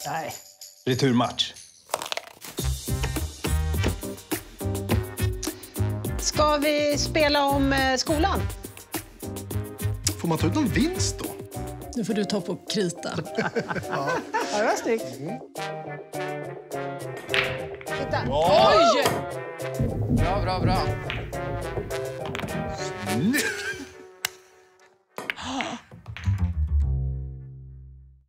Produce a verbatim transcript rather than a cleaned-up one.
Nej. Returmatch. Ska vi spela om eh, skolan? Får man ta ut någon vinst då? Nu får du ta på krita. Ja, det var snyggt. Mm. Titta. Oj! Bra, bra, bra. Snyggt!